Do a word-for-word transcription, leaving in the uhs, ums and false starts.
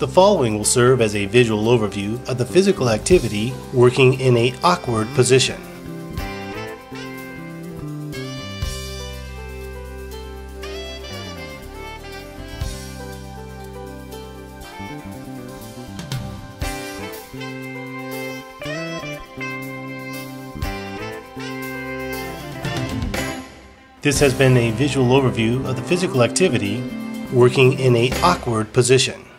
The following will serve as a visual overview of the physical activity working in an awkward position. This has been a visual overview of the physical activity working in an awkward position.